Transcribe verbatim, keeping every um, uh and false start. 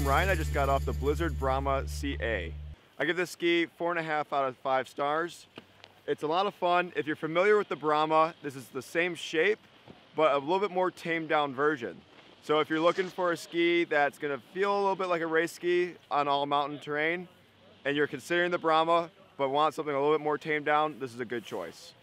Ryan. I just got off the Blizzard Brahma C A. I give this ski four and a half out of five stars. It's a lot of fun. If you're familiar with the Brahma, this is the same shape, but a little bit more tamed down version. So if you're looking for a ski that's gonna feel a little bit like a race ski on all mountain terrain, and you're considering the Brahma, but want something a little bit more tamed down, this is a good choice.